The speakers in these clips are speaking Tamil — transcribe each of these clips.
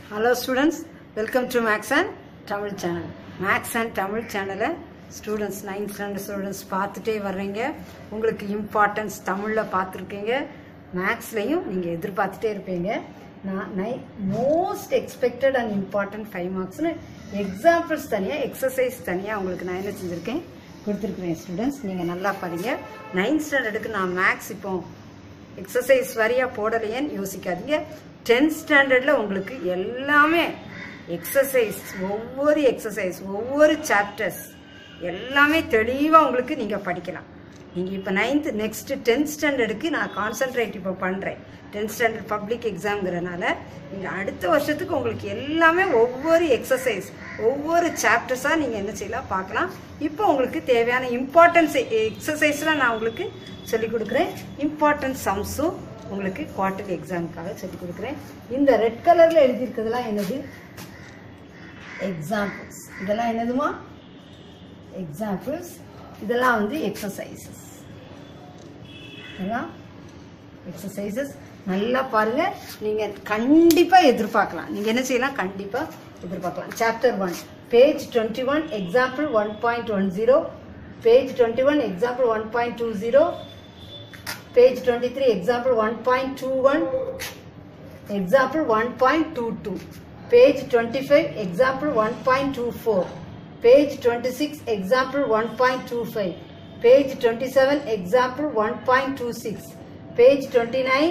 Hello students, welcome to Max and Tamil channel. Max and Tamil channel students 9th standard students பார்த்துட்டே வர்றீங்க. உங்களுக்கு இம்பார்ட்டன்ஸ் தமிழ்ல பார்த்திருக்கீங்க. மேக்ஸ்லயும் நீங்க எதிர்பார்த்துட்டே இருப்பீங்க. நான் most expected and important 5 marks னு எக்ஸாம்பிள்ஸ் தனியா எக்ஸர்சைஸ் தனியா உங்களுக்கு நான் என்ன செஞ்சிருக்கேன் கொடுத்திருக்கேன் ஸ்டூடண்ட்ஸ். நீங்க நல்லா பாருங்க. 9th ஸ்டாண்டர்டுக்கு நான் மேக்ஸ் இப்போ எக்ஸர்சைஸ் வரியா போடலையேன்னு யோசிக்காதீங்க. 10th ஸ்டாண்டர்ட்ல உங்களுக்கு எல்லாமே எக்ஸர்சைஸ், ஒவ்வொரு சாப்டர்ஸ் எல்லாமே தெளிவா உங்களுக்கு நீங்க படிக்கலாம். நீங்க இப்ப 9th நெக்ஸ்ட் 10th ஸ்டாண்டர்டுக்கு நான் கான்சென்ட்ரேட் இப்போ பண்றேன். 10th ஸ்டாண்டர்ட் பப்ளிக் எக்ஸாம்ங்கறனால நீங்க அடுத்த வருஷத்துக்கு உங்களுக்கு எல்லாமே ஒவ்வொரு எக்ஸர்சைஸ், ஒவ்வொரு சாப்டர்ஸா நீங்க என்ன செய்யலாம் பார்க்கலாம். இப்போ உங்களுக்கு தேவையான இம்பார்ட்டன்ஸ் எக்ஸர்சைஸ்லாம் நான் உங்களுக்கு சொல்லிக் கொடுக்குறேன். இம்பார்ட்டன்ட் சம்ஸும் உங்களுக்கு குவார்டர்லி எக்ஸாமுக்காக சொல்லிக் கொடுக்குறேன். இந்த ரெட் கலர்ல எழுதியிருக்கிறதுலாம் என்னது? எக்ஸாம்பிள்ஸ். இதெல்லாம் என்னதுமா? எக்ஸாம்பிள்ஸ். இதெல்லாம் வந்து எக்ஸசைசஸ். இதெல்லாம் எக்ஸசைசஸ். நல்லா பாருங்க. நீங்க கண்டிப்பா எதிர்பார்க்கலாம். நீங்க என்ன செய்யலாம்? கண்டிப்பா எதிர்பார்க்கலாம். Chapter 1 page 21 example 1.10, page 21 example 1.20, page 23 example 1.21, example 1.22, page 25 example 1.24, page 26 example 1.25, page 27 example 1.26, page 29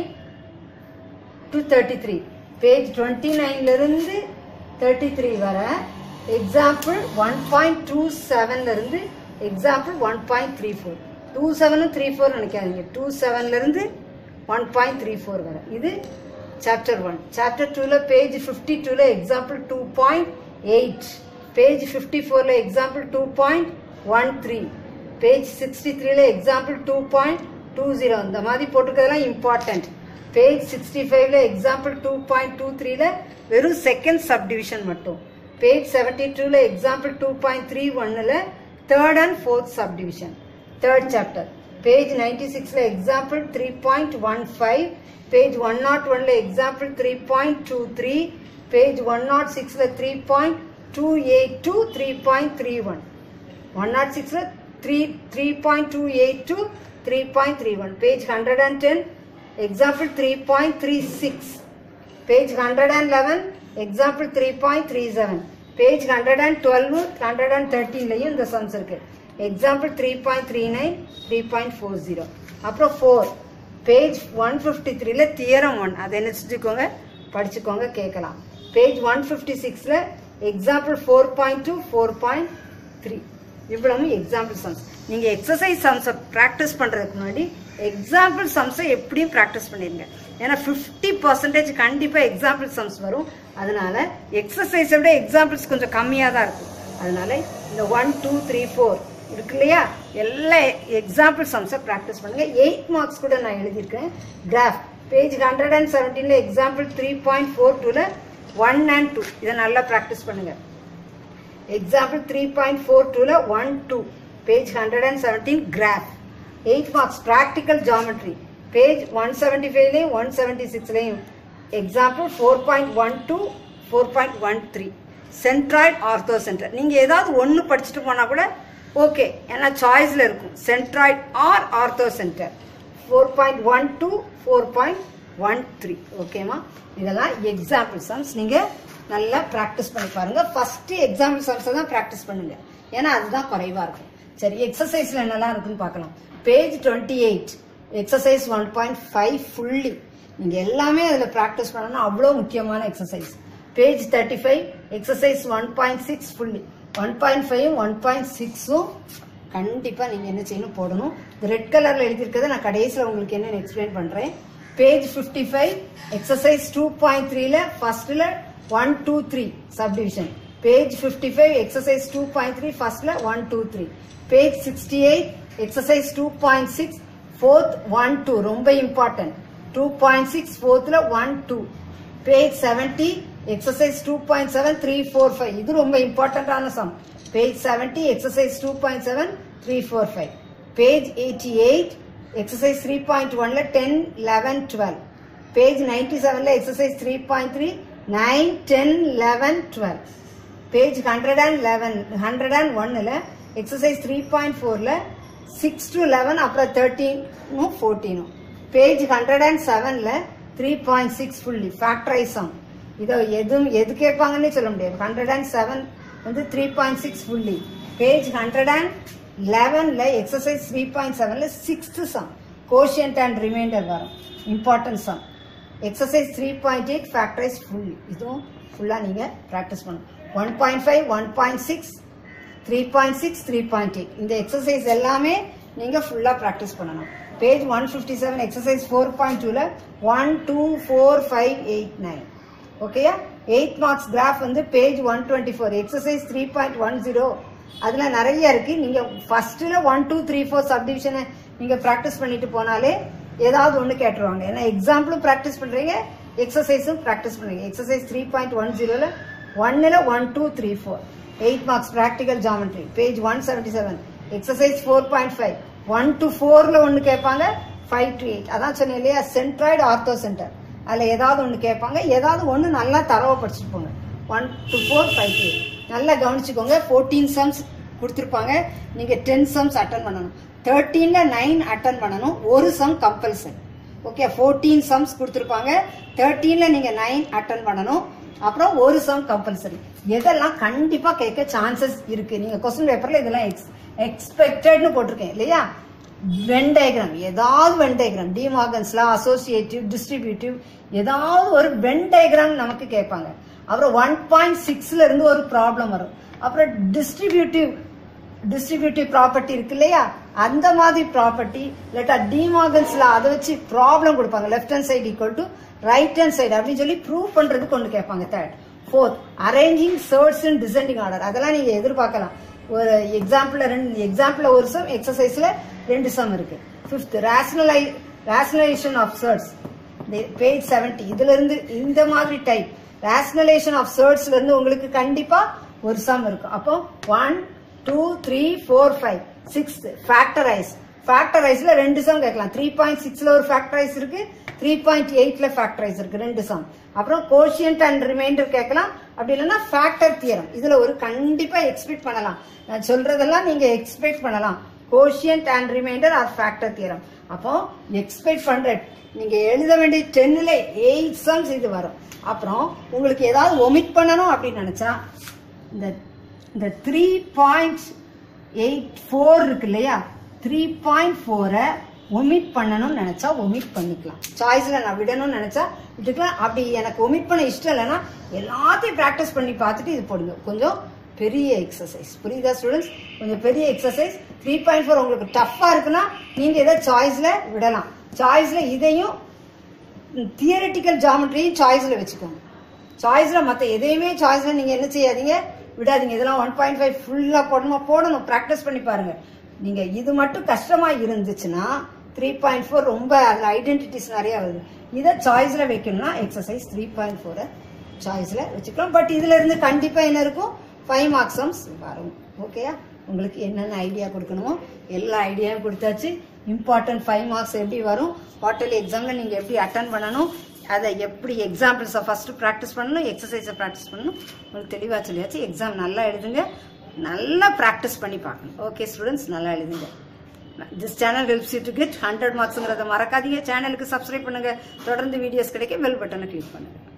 to 33, page 29 ல இருந்து 33 வரை example 1.27 ல இருந்து example 1.34, 27 34 நினைக்காதீங்க. 27 ல இருந்து 1.34 வரை. இது சாப்டர் 1. சாப்டர் 2 ல பேஜ் 52 ல எக்ஸாம்பிள் 2.8, பேஜ் 54 ல எக்ஸாம்பிள் 2.13, பேஜ் 63 ல எக்ஸாம்பிள் 2.20. இந்த மாதிரி போட்டுக்கிறதெல்லாம் இம்பார்ட்டன்ட். பேஜ் 65 ல எக்ஸாம்பிள் 2.23 ல வெறும் செகண்ட் சப்டிவிஷன் மட்டும். பேஜ் 72 ல எக்ஸாம்பிள் 2.31 ல third and fourth subdivision. Third chapter, page 96 la example 3.15, page 101 la example 3.23, page 106 la 3.28 to 3.31, 106 la 3.28 to 3.31, page 110 example 3.36, page 111 example 3.37, page 112 113 லையும் இந்த சம்ஸ் இருக்கு. எக்ஸாம்பிள் 3.39, 3.40. அப்புறம் 4 பேஜ் 153 ல தியரம் 1 அதை என்ன செஞ்சுக்கோங்க, படிச்சுக்கோங்க, கேட்கலாம். பேஜ் 156 ல எக்ஸாம்பிள் 4.2, 4.3. இவ்வளவு எக்ஸாம்பிள் சம்ஸ். நீங்க எக்ஸசைஸ் சம்ஸை பிராக்டிஸ் பண்றதுக்கு முன்னாடி எக்ஸாம்பிள் சம்ஸை எப்படியும் பிராக்டிஸ் பண்ணிருங்க. ஏன்னா 50% கண்டிப்பா எக்ஸாம்பிள் சம்ஸ் வரும். அதனால எக்ஸசைஸை விட எக்ஸாம்பிள்ஸ் கொஞ்சம் கம்மியா தான் இருக்கும். அதனால இந்த 1 2 3 4 இருக்கு இல்லையா, எல்லா எக்ஸாம்பிள் சம்ஸை பிராக்டிஸ் பண்ணுங்க. 8 மார்க்ஸ் கூட நான் எழுதியிருக்கேன். கிராஃப் பேஜ் 117 ல எக்ஸாம்பிள் 3.42 ல 1 and 2 இதை நல்லா பிராக்டிஸ் பண்ணுங்க. எக்ஸாம்பிள் 3.42 ல 1 2 page 117 graph 8 marks. Practical geometry page 175 லயும் 176 லயும் எக்ஸாம்பிள் 4.12 4.13 சென்ட்ராய்டு ஆர்த்தோ சென்டர். நீங்க ஏதாவது ஒன்னு படிச்சுட்டு போனா கூட ஓகே, ஏன்னா சாய்ஸ்ல இருக்கும் சென்ட்ராய்டு ஆர் ஆர்த்தோ சென்டர். 4.12 4.13. ஓகேமா? இதெல்லாம் எக்ஸாம்பிள் சம்ஸ். நீங்க நல்லா பிராக்டிஸ் பண்ணி பாருங்க. ஃபர்ஸ்ட் எக்ஸாம்பிள் சம்ஸ் தான் பிராக்டிஸ் பண்ணுங்க, ஏன்னா அதுதான் குறைவா இருக்கும். சரி, எக்ஸசைஸ்ல என்னெல்லாம் இருக்குன்னு பார்க்கலாம். பேஜ் 28 எக்ஸசைஸ் 1.5 ஃபுல்லி நீங்க எல்லாமே அதுல பிராக்டிஸ் பண்ணணும். அவ்வளவு முக்கியமான எக்ஸசைஸ். Page 35 exercise 1.6 fully. 1.5 1.6 கண்டிப்பா நீங்க என்ன செய்யணும், போடணும். ரெட் கலர்ல எழுதியிருக்கிறத நான் கடைசியில் உங்களுக்கு என்ன எக்ஸ்பிளைன் பண்றேன். பேஜ் 55 எக்ஸசைஸ் 2.3 ல ஃபர்ஸ்ட்ல 1 2 3 சப்டிவிஷன். பேஜ் 55 எக்ஸசைஸ் 2.3 ஃபர்ஸ்ட்ல 1 2 3. பேஜ் 68 எக்ஸசைஸ் 2.6 ஃபோர்த் 1 2 ரொம்ப இம்பார்ட்டன்ட். 2.6 ஃபோர்த்ல 1 2. பேஜ் 70 exercise 2.7 3 4 5 இது ரொம்ப இம்பார்ட்டன்டான sum. Page 70 exercise 2.7 3 4 5. Page 88 exercise 3.1 ல 10 11 12. பேஜ் 97 ல exercise 3.3 9, 10, 11, 12. Page 111, 101 exercise 3.4 6 to 11 அப்புறம் 13 14. Page 107 3.6 fully factorize sum. இதை எது கேட்பாங்கன்னு சொல்ல முடியாது. 107 வந்து 3.6 fully. Page 111 exercise 3.7 6th sum quotient and remainder வரும். Important sum. Exercise 3.8 factorize fully. இதுவும் ஃபுல்லா நீங்க பிராக்டிஸ் பண்ணணும். 1.5, 1.6, 3.6, 3.8 இந்த எக்ஸசைஸ் எல்லாமே நீங்க ஃபுல்லா பிராக்டிஸ் பண்ணணும். பேஜ் 157 எக்ஸசைஸ் 4.2ல 1, 2, 4, 5, 8, 9. ஓகேயா? 8 மார்க்ஸ் கிராஃப் வந்து பேஜ் 124 எக்ஸசைஸ் 3.10 அதுல நிறைய இருக்கு. நீங்க ஃபர்ஸ்ட்ல 1, 2, 3, 4 சப்டிவிஷனை நீங்க பிராக்டிஸ் பண்ணிட்டு போனாலே ஏதாவது ஒண்ணு கேட்டுருவாங்க. ஏன்னா எக்ஸாம்பிளும் பிராக்டிஸ் பண்றீங்க, எக்ஸசைஸும் பிராக்டிஸ் பண்றீங்க. எக்ஸசைஸ் 3.10ல 1ல 1, 2, 3, 4 8 marks practical geometry page 177 exercise 4.5 1 to 4ல ஒன்னு கேட்பாங்க 5 to 8 அதான் சொன்னேன் இல்லையா சென்ட்ராய்டு ஆர்த்தோ சென்டர் அதுல ஏதாவது ஒன்னு கேட்பாங்க ஏதாவது ஒன்னு நல்லா தரவா படிச்சுட்டு போங்க 1 to 4 5 to 8 நல்லா கவனிச்சுக்கோங்க 14 sums கொடுத்திருப்பாங்க நீங்க 10 sums அட்டெண்ட் பண்ணணும் 13ல 9 அட்டெண்ட் பண்ணணும் ஒரு sum கம்பல்சரி ஓகே 14 sums கொடுத்திருப்பாங்க 13ல நீங்க 9 அட்டெண்ட் பண்ணணும் அப்புறம் ஒரு சம் கம்பல்சரி எதெல்லாம் கண்டிப்பா கேட்க சான்சஸ் இருக்கு நீங்க क्वेश्चन பேப்பர்ல இதெல்லாம் எக்ஸ்பெக்டட்னு போட்டுருக்கேன் இல்லையா வென் டயகிராம் ஏதாவது Venn diagram De Morgan's law associative distributive ஏதாவது ஒரு வென் டயகிராம் நமக்கு கேட்பாங்க அப்புறம் 1.6ல இருந்து ஒரு ப்ராப்ளம் வரும் அப்புறம் டிஸ்ட்ரிபியூட்டிவ் ப்ராப்பர்ட்டி இருக்கு இல்லையா அந்த மாதிரி ப்ராப்பர்ட்டி இல்லாட்டா டி மார்கன்ஸ் லா அதை வச்சு ப்ராப்ளம் கொடுப்பாங்க left hand side equal to right hand side அப்படின்னு சொல்லி ப்ரூவ் பண்றதுக்கு ஒன்று கேட்பாங்க third fourth arranging surds in descending order அதெல்லாம் நீங்க எதிர்பார்க்கலாம் ஒரு எக்ஸாம்பிள்ல ஒரு சம் எக்ஸசைஸ்ல 2 சம் இருக்கு fifth rationalisation of surds page 70 இதுல இருந்து இந்த மாதிரி டைப் ரேஷனலைசேஷன் ஆஃப் சர்ட்ஸ்ல இருந்து உங்களுக்கு கண்டிப்பா ஒரு சம் இருக்கும் அப்போ 1 2 3 4 5 6 ஃபேக்டரைஸ்ல 2 சம் கேட்கலாம் 3.6ல ஒரு ஃபேக்டரைஸ் இருக்கு 3.8ல ஃபேக்டரைஸ் இருக்கு 2 சம் அப்புறம் கோஷியன்ட் அண்ட் ரிமைண்டர் கேட்கலாம் அப்படி இல்லைன்னா ஃபேக்டர் தியரம் இதுல ஒரு கண்டிப்பா எக்ஸ்பெக்ட் பண்ணலாம் நான் சொல்றதெல்லாம் நீங்க எக்ஸ்பெக்ட் பண்ணலாம் quotient and remainder or factor theorem அப்போ எக்ஸ்பெக்ட் பண்ற நீங்க எழுத வேண்டிய 10ல 8 சம்ஸ் இது வரும் அப்புறம் உங்களுக்கு ஏதாவது ஒமிட் பண்ணணும் அப்படின்னு நினைச்சா இந்த 3.84 இருக்கு இல்லையா 3.4 ஒமிட் பண்ணணும்னு நினைச்சா ஒமிட் பண்ணிக்கலாம் சாய்ஸ்ல நான் விடணும்னு நினைச்சா விட்டுக்கலாம் அப்படி எனக்கு ஒமிட் பண்ண இஷ்டம் இல்லைன்னா எல்லாத்தையும் பிராக்டிஸ் பண்ணி பார்த்துட்டு இது போடுங்க கொஞ்சம் பெரிய எக்ஸசைஸ் புரியுதா ஸ்டூடெண்ட்ஸ் கொஞ்சம் பெரிய எக்ஸசைஸ் 3.4 உங்களுக்கு டஃப்பா இருக்குன்னா நீங்க இதை சாய்ஸ்ல விடலாம் சாய்ஸ்ல இதையும் தியரிட்டிக்கல் ஜாமெட்ரியும் சாய்ஸ்ல வச்சுக்கோங்க சாய்ஸ்ல மற்ற எதையுமே சாய்ஸ்ல நீங்க என்ன செய்யாதீங்க விடாதீங்க இதெல்லாம் 1.5 ஃபுல்லா போடணும் பிராக்டிஸ் பண்ணி பாருங்க நீங்க இது மட்டும் கஷ்டமா இருந்துச்சுன்னா 3.4 ரொம்ப ஐடென்டிட்டிஸ் நிறைய வருது இதை சாய்ஸ்ல வைக்கணும்னா எக்ஸசைஸ் 3.4 சாய்ஸ்ல வச்சுக்கலாம் பட் இதுல இருந்து கண்டிப்பா என்ன இருக்கும் 5 மார்க்ஸ் சம்ஸ் வரும் ஓகேயா உங்களுக்கு என்னென்ன ஐடியா கொடுக்கணுமோ எல்லா ஐடியாவும் கொடுத்தாச்சு இம்பார்ட்டன்ட் 5 மார்க்ஸ் எப்படி வரும் குவார்டர்லி எக்ஸாம்ல நீங்க எப்படி அட்டெண்ட் பண்ணணும் அதை எப்படி எக்ஸாம்பிள்ஸை ஃபர்ஸ்ட் ப்ராக்டிஸ் பண்ணணும் எக்ஸசைஸை ப்ராக்டிஸ் பண்ணணும் உங்களுக்கு தெளிவாக சொல்லியாச்சு எக்ஸாம் நல்லா எழுதுங்க நல்லா ப்ராக்டிஸ் பண்ணி பார்க்கணும் ஓகே ஸ்டூடெண்ட்ஸ் நல்லா எழுதுங்க this channel helps you to get 100 மார்க்ஸ்ங்கிறத மறக்காதீங்க சேனலுக்கு சப்ஸ்கிரைப் பண்ணுங்க தொடர்ந்து வீடியோஸ் கிடைக்க பெல் பட்டனை கிளிக் பண்ணுங்க